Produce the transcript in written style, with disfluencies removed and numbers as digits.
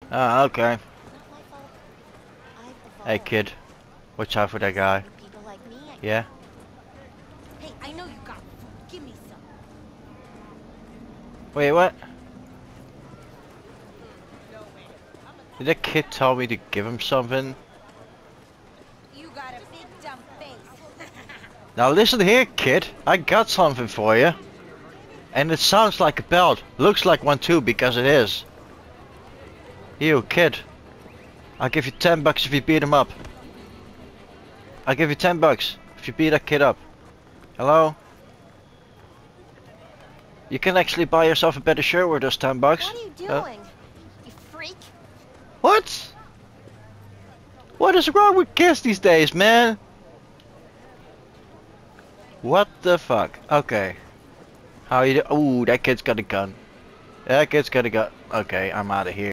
Ah, okay. Not my fault. I've Hey evolved. kid, watch out for that guy. People like me, Yeah? Hey, I know you got food. Give me some. Wait, what? No way. Did the kid tell me to give him something? You got a big dumb face. Now listen here, kid. I got something for you. And it sounds like a belt. Looks like one too, because it is. You, kid. I'll give you $10 if you beat him up. I'll give you $10 if you beat that kid up. Hello? You can actually buy yourself a better shirt with those $10. What are you doing? You freak? What? What is wrong with kids these days, man? What the fuck? Okay. How you do? Ooh, that kid's got a gun. That kid's got a gun. Okay, I'm out of here.